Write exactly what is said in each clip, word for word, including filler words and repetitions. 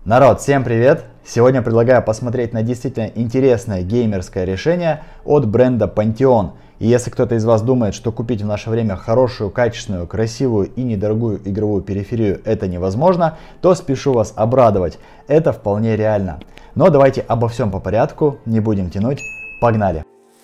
Народ, всем привет! Сегодня предлагаю посмотреть на действительно интересное геймерское решение от бренда Pantheon. И если кто-то из вас думает, что купить в наше время хорошую, качественную, красивую и недорогую игровую периферию это невозможно, то спешу вас обрадовать. Это вполне реально. Но давайте обо всем по порядку, не будем тянуть, погнали!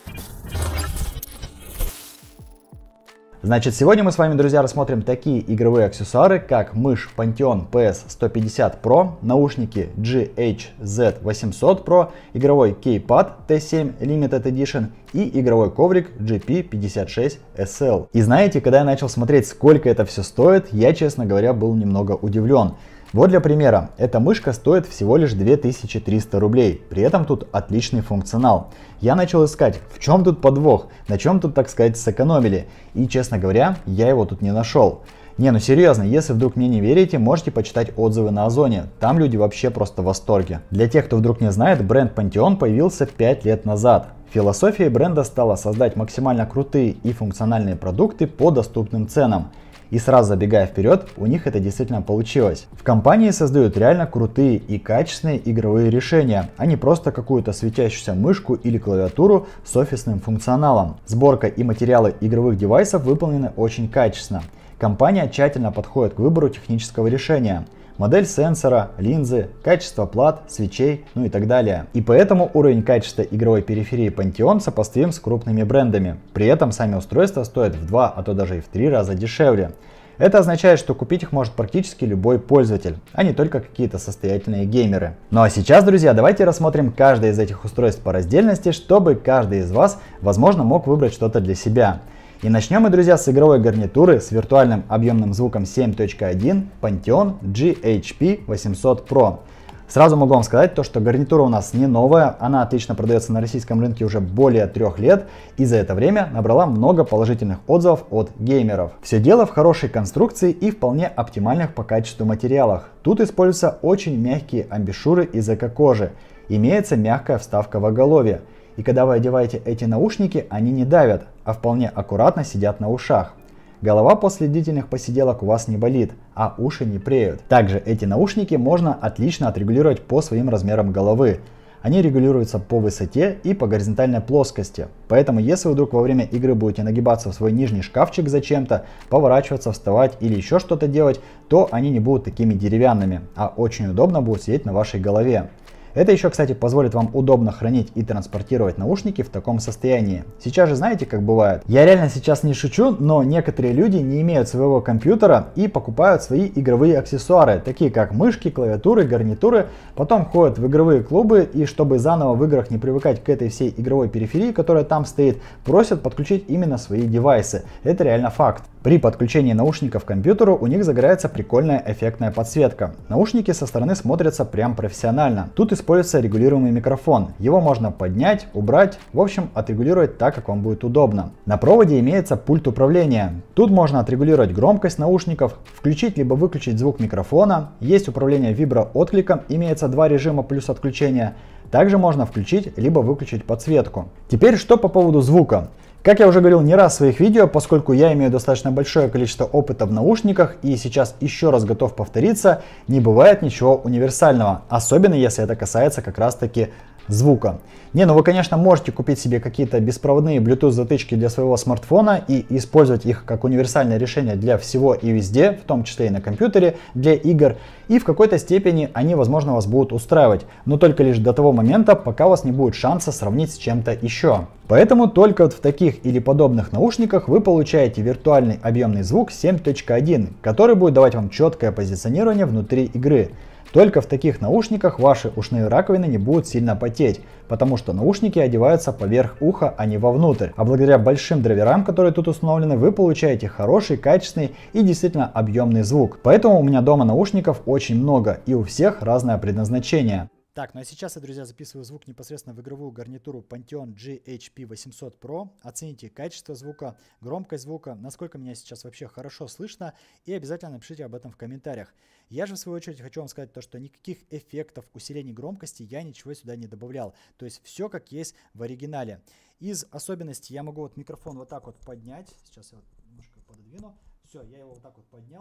Значит, сегодня мы с вами, друзья, рассмотрим такие игровые аксессуары, как мышь Pantheon пи эс сто пятьдесят про, наушники джи эйч зет восемьсот про, игровой кейпад ти семь Limited Edition и игровой коврик джи пи пятьдесят шесть эс эл. И знаете, когда я начал смотреть, сколько это все стоит, я, честно говоря, был немного удивлен. Вот для примера, эта мышка стоит всего лишь две тысячи триста рублей, при этом тут отличный функционал. Я начал искать, в чем тут подвох, на чем тут, так сказать, сэкономили, и, честно говоря, я его тут не нашел. Не, ну серьезно, если вдруг мне не верите, можете почитать отзывы на Озоне, там люди вообще просто в восторге. Для тех, кто вдруг не знает, бренд Pantheon появился пять лет назад. Философией бренда стало создать максимально крутые и функциональные продукты по доступным ценам. И сразу забегая вперед, у них это действительно получилось. В компании создают реально крутые и качественные игровые решения, а не просто какую-то светящуюся мышку или клавиатуру с офисным функционалом. Сборка и материалы игровых девайсов выполнены очень качественно. Компания тщательно подходит к выбору технического решения. Модель сенсора, линзы, качество плат, свечей, ну и так далее. И поэтому уровень качества игровой периферии Pantheon сопоставим с крупными брендами. При этом сами устройства стоят в два, а то даже и в три раза дешевле. Это означает, что купить их может практически любой пользователь, а не только какие-то состоятельные геймеры. Ну а сейчас, друзья, давайте рассмотрим каждое из этих устройств по раздельности, чтобы каждый из вас, возможно, мог выбрать что-то для себя. И начнем мы, друзья, с игровой гарнитуры с виртуальным объемным звуком семь точка один Pantheon джи эйч пи восемьсот про. Сразу могу вам сказать, то, что гарнитура у нас не новая, она отлично продается на российском рынке уже более трех лет и за это время набрала много положительных отзывов от геймеров. Все дело в хорошей конструкции и вполне оптимальных по качеству материалах. Тут используются очень мягкие амбушюры из эко-кожи, имеется мягкая вставка в оголовье. И когда вы одеваете эти наушники, они не давят, а вполне аккуратно сидят на ушах. Голова после длительных посиделок у вас не болит, а уши не преют. Также эти наушники можно отлично отрегулировать по своим размерам головы. Они регулируются по высоте и по горизонтальной плоскости. Поэтому если вы вдруг во время игры будете нагибаться в свой нижний шкафчик зачем-то, поворачиваться, вставать или еще что-то делать, то они не будут такими деревянными, а очень удобно будут сидеть на вашей голове. Это еще, кстати, позволит вам удобно хранить и транспортировать наушники в таком состоянии. Сейчас же знаете, как бывает? Я реально сейчас не шучу, но некоторые люди не имеют своего компьютера и покупают свои игровые аксессуары, такие как мышки, клавиатуры, гарнитуры, потом ходят в игровые клубы и чтобы заново в играх не привыкать к этой всей игровой периферии, которая там стоит, просят подключить именно свои девайсы. Это реально факт. При подключении наушников к компьютеру у них загорается прикольная эффектная подсветка. Наушники со стороны смотрятся прям профессионально. Тут используется регулируемый микрофон. Его можно поднять, убрать, в общем отрегулировать так, как вам будет удобно. На проводе имеется пульт управления. Тут можно отрегулировать громкость наушников, включить либо выключить звук микрофона. Есть управление виброоткликом, имеется два режима плюс отключения. Также можно включить либо выключить подсветку. Теперь что по поводу звука. Как я уже говорил не раз в своих видео, поскольку я имею достаточно большое количество опыта в наушниках и сейчас еще раз готов повториться, не бывает ничего универсального, особенно если это касается как раз таки звука. Не, ну вы, конечно, можете купить себе какие-то беспроводные Bluetooth затычки для своего смартфона и использовать их как универсальное решение для всего и везде, в том числе и на компьютере, для игр. И в какой-то степени они, возможно, вас будут устраивать, но только лишь до того момента, пока у вас не будет шанса сравнить с чем-то еще. Поэтому только вот в таких или подобных наушниках вы получаете виртуальный объемный звук семь точка один, который будет давать вам четкое позиционирование внутри игры. Только в таких наушниках ваши ушные раковины не будут сильно потеть, потому что наушники одеваются поверх уха, а не вовнутрь. А благодаря большим драйверам, которые тут установлены, вы получаете хороший, качественный и действительно объемный звук. Поэтому у меня дома наушников очень много и у всех разное предназначение. Так, ну а сейчас я, друзья, записываю звук непосредственно в игровую гарнитуру Pantheon джи эйч пи восемьсот про. Оцените качество звука, громкость звука, насколько меня сейчас вообще хорошо слышно, и обязательно напишите об этом в комментариях. Я же в свою очередь хочу вам сказать то, что никаких эффектов усиления громкости я ничего сюда не добавлял. То есть все как есть в оригинале. Из особенностей я могу вот микрофон вот так вот поднять. Сейчас я вот немножко пододвину. Все, я его вот так вот поднял.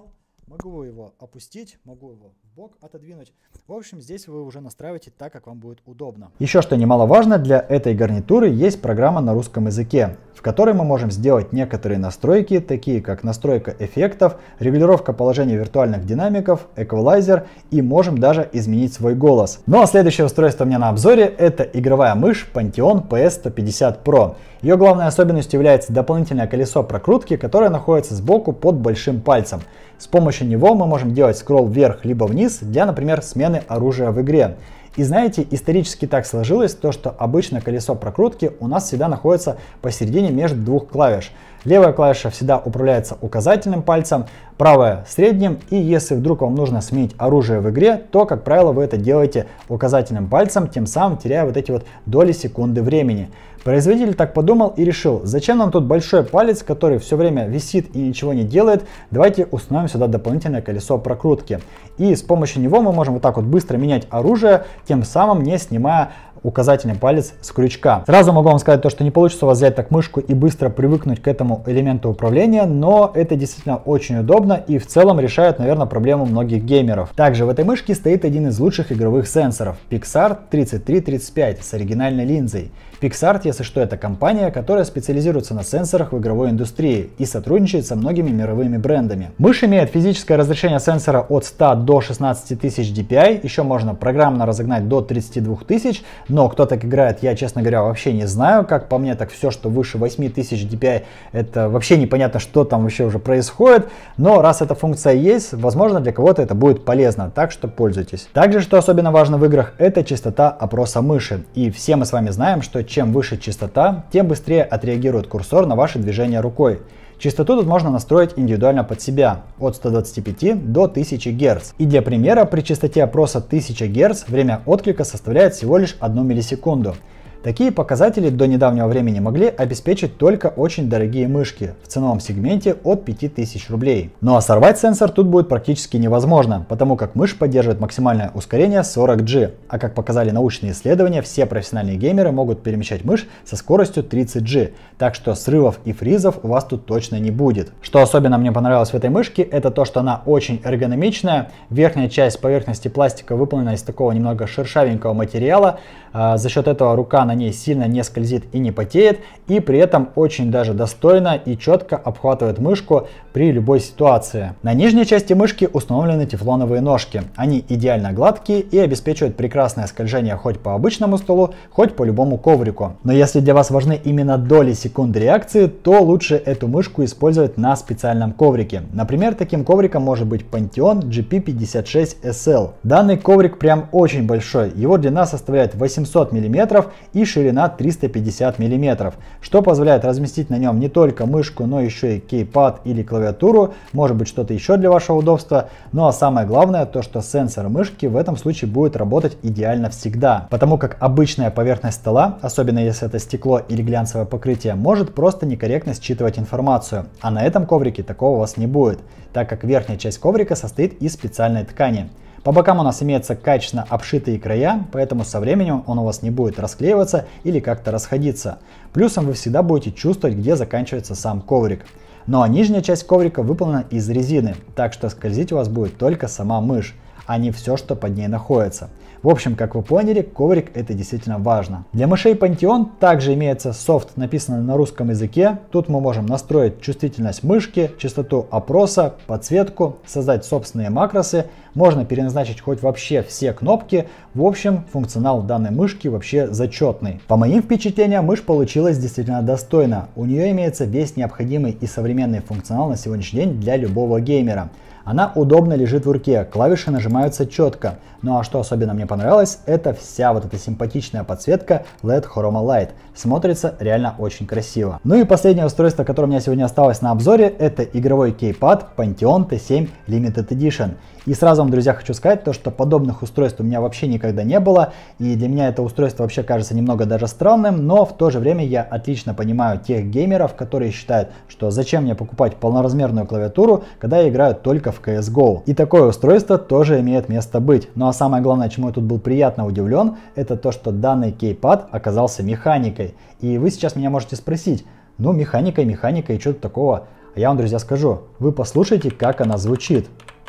Могу его опустить, могу его в бок отодвинуть. В общем, здесь вы уже настраиваете так, как вам будет удобно. Еще что немаловажно, для этой гарнитуры есть программа на русском языке, в которой мы можем сделать некоторые настройки, такие как настройка эффектов, регулировка положения виртуальных динамиков, эквалайзер, и можем даже изменить свой голос. Ну а следующее устройство у меня на обзоре — это игровая мышь Pantеon пи эс сто пятьдесят про. Ее главной особенностью является дополнительное колесо прокрутки, которое находится сбоку под большим пальцем. С помощью него мы можем делать скролл вверх либо вниз для, например, смены оружия в игре. И знаете, исторически так сложилось, то, что обычно колесо прокрутки у нас всегда находится посередине между двух клавиш. Левая клавиша всегда управляется указательным пальцем, правая средним, и если вдруг вам нужно сменить оружие в игре, то, как правило, вы это делаете указательным пальцем, тем самым теряя вот эти вот доли секунды времени. Производитель так подумал и решил, зачем нам тут большой палец, который все время висит и ничего не делает, давайте установим сюда дополнительное колесо прокрутки. И с помощью него мы можем вот так вот быстро менять оружие, тем самым не снимая указательный палец с крючка. Сразу могу вам сказать то, что не получится у вас взять так мышку и быстро привыкнуть к этому элементу управления, но это действительно очень удобно и в целом решает, наверное, проблему многих геймеров. Также в этой мышке стоит один из лучших игровых сенсоров — PixArt тридцать три тридцать пять с оригинальной линзой. PixArt, если что, это компания, которая специализируется на сенсорах в игровой индустрии и сотрудничает со многими мировыми брендами. Мышь имеет физическое разрешение сенсора от ста до шестнадцати тысяч ди пи ай, еще можно программно разогнать до тридцати двух тысяч, но кто так играет, я, честно говоря, вообще не знаю. Как по мне, так все, что выше восьми тысяч ди пи ай, это вообще непонятно, что там вообще уже происходит, но раз эта функция есть, возможно, для кого-то это будет полезно, так что пользуйтесь. Также, что особенно важно в играх, это частота опроса мыши, и все мы с вами знаем, что чем выше частота, тем быстрее отреагирует курсор на ваши движения рукой. Частоту тут можно настроить индивидуально под себя, от ста двадцати пяти до тысячи герц. И для примера, при частоте опроса тысяча герц время отклика составляет всего лишь одну миллисекунду. Такие показатели до недавнего времени могли обеспечить только очень дорогие мышки в ценовом сегменте от пяти тысяч рублей. Ну а сорвать сенсор тут будет практически невозможно, потому как мышь поддерживает максимальное ускорение сорок джи, а как показали научные исследования, все профессиональные геймеры могут перемещать мышь со скоростью тридцать джи, так что срывов и фризов у вас тут точно не будет. Что особенно мне понравилось в этой мышке, это то, что она очень эргономичная, верхняя часть поверхности пластика выполнена из такого немного шершавенького материала, а за счет этого рука на ней сильно не скользит и не потеет, и при этом очень даже достойно и четко обхватывает мышку при любой ситуации. На нижней части мышки установлены тефлоновые ножки. Они идеально гладкие и обеспечивают прекрасное скольжение хоть по обычному столу, хоть по любому коврику. Но если для вас важны именно доли секунды реакции, то лучше эту мышку использовать на специальном коврике. Например, таким ковриком может быть Pantеon джи пи пятьдесят шесть эс эл. Данный коврик прям очень большой, его длина составляет восемьсот миллиметров и ширина триста пятьдесят миллиметров, что позволяет разместить на нем не только мышку, но еще и кейпад или клавиатуру, может быть что-то еще для вашего удобства. Ну а самое главное, то что сенсор мышки в этом случае будет работать идеально всегда, потому как обычная поверхность стола, особенно если это стекло или глянцевое покрытие, может просто некорректно считывать информацию, а на этом коврике такого у вас не будет, так как верхняя часть коврика состоит из специальной ткани. По бокам у нас имеются качественно обшитые края, поэтому со временем он у вас не будет расклеиваться или как-то расходиться. Плюсом вы всегда будете чувствовать, где заканчивается сам коврик. Ну а нижняя часть коврика выполнена из резины, так что скользить у вас будет только сама мышь, а не все, что под ней находится. В общем, как вы поняли, коврик — это действительно важно. Для мышей Pantеon также имеется софт, написанный на русском языке. Тут мы можем настроить чувствительность мышки, частоту опроса, подсветку, создать собственные макросы. Можно переназначить хоть вообще все кнопки. В общем, функционал данной мышки вообще зачетный. По моим впечатлениям, мышь получилась действительно достойно. У нее имеется весь необходимый и современный функционал на сегодняшний день для любого геймера. Она удобно лежит в руке, клавиши нажимаются четко. Ну а что особенно мне понравилось, это вся вот эта симпатичная подсветка эл и ди Chroma Light. Смотрится реально очень красиво. Ну и последнее устройство, которое у меня сегодня осталось на обзоре, это игровой кейпад Pantеon ти семь Limited Edition. И сразу вам, друзья, хочу сказать то, что подобных устройств у меня вообще никогда не было. И для меня это устройство вообще кажется немного даже странным, но в то же время я отлично понимаю тех геймеров, которые считают, что зачем мне покупать полноразмерную клавиатуру, когда я играю только в си эс го. И такое устройство тоже имеет место быть. Ну а самое главное, чему я тут был приятно удивлен, это то, что данный кейпад оказался механикой. И вы сейчас меня можете спросить, ну механика, механика и что-то такого. А я вам, друзья, скажу, вы послушайте, как она звучит.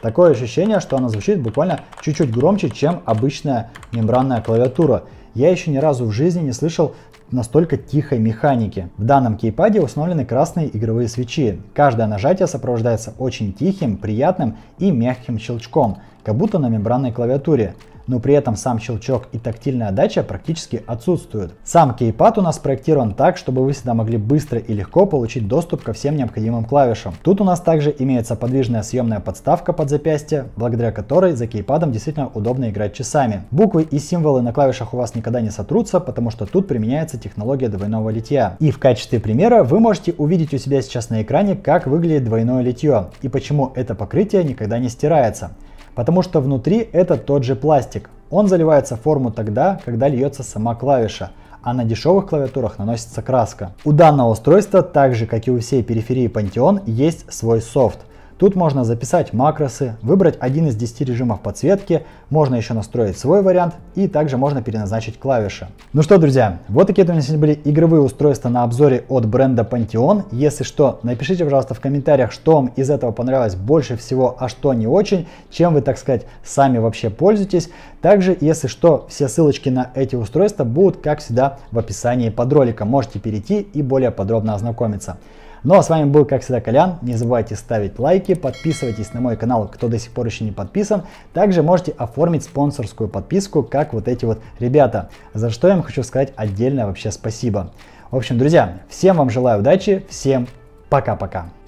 Такое ощущение, что она звучит буквально чуть-чуть громче, чем обычная мембранная клавиатура. Я еще ни разу в жизни не слышал настолько тихой механики. В данном кейпаде установлены красные игровые свечи. Каждое нажатие сопровождается очень тихим, приятным и мягким щелчком, как будто на мембранной клавиатуре. Но при этом сам щелчок и тактильная отдача практически отсутствуют. Сам кейпад у нас спроектирован так, чтобы вы всегда могли быстро и легко получить доступ ко всем необходимым клавишам. Тут у нас также имеется подвижная съемная подставка под запястье, благодаря которой за кейпадом действительно удобно играть часами. Буквы и символы на клавишах у вас никогда не сотрутся, потому что тут применяется технология двойного литья. И в качестве примера вы можете увидеть у себя сейчас на экране, как выглядит двойное литье и почему это покрытие никогда не стирается. Потому что внутри это тот же пластик. Он заливается в форму тогда, когда льется сама клавиша, а на дешевых клавиатурах наносится краска. У данного устройства, так же как и у всей периферии Pantеon, есть свой софт. Тут можно записать макросы, выбрать один из десяти режимов подсветки, можно еще настроить свой вариант и также можно переназначить клавиши. Ну что, друзья, вот такие у меня сегодня были игровые устройства на обзоре от бренда Pantеon. Если что, напишите, пожалуйста, в комментариях, что вам из этого понравилось больше всего, а что не очень, чем вы, так сказать, сами вообще пользуетесь. Также, если что, все ссылочки на эти устройства будут, как всегда, в описании под роликом. Можете перейти и более подробно ознакомиться. Ну а с вами был, как всегда, Колян. Не забывайте ставить лайки, подписывайтесь на мой канал, кто до сих пор еще не подписан. Также можете оформить спонсорскую подписку, как вот эти вот ребята, за что я им хочу сказать отдельное вообще спасибо. В общем, друзья, всем вам желаю удачи, всем пока-пока.